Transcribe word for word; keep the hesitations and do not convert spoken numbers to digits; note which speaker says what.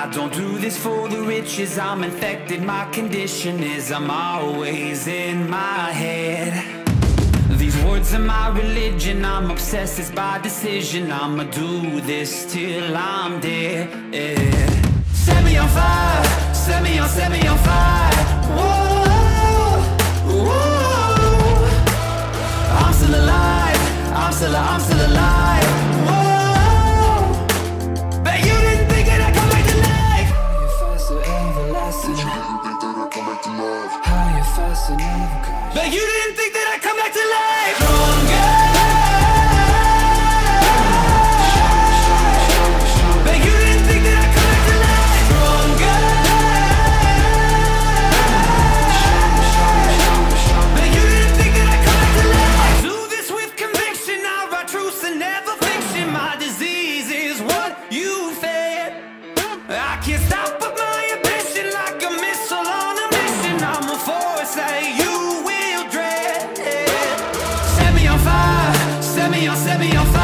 Speaker 1: I don't do this for the riches, I'm infected, my condition is I'm always in my head. These words are my religion, I'm obsessed, it's by decision. I'ma do this till I'm dead. Set me on fire, set me on, set me on fire. Whoa, whoa. I'm still alive, I'm still, I'm still alive. Whoa, but you didn't think that I'd come back to life. Higher, faster, everlasting. You didn't think that I'd come back to life. Higher, faster, never crash. But you didn't think that I'd come back to life. Stronger. But you didn't think that I'd come back to life. Stronger. But you didn't think that I'd come back to life. I do this with conviction, I write truth and never fiction. My disease is what you fed. I can't stop but my ambition, like a missile on a mission. I'm a force that you will dread. Set me on fire, set me on, set me on fire.